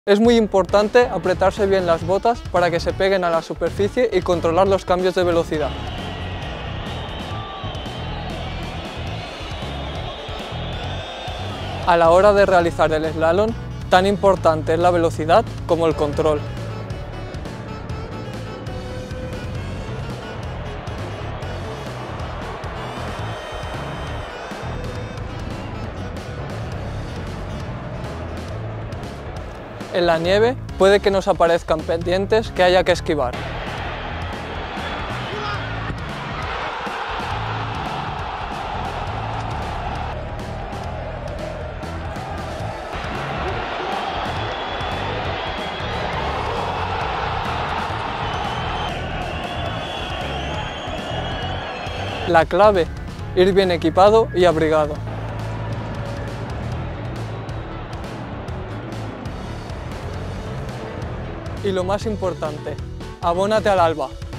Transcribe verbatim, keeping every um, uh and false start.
Es muy importante apretarse bien las botas para que se peguen a la superficie y controlar los cambios de velocidad. A la hora de realizar el slalom, tan importante es la velocidad como el control. En la nieve puede que nos aparezcan pendientes que haya que esquivar. La clave, ir bien equipado y abrigado. Y lo más importante, abónate al Alba.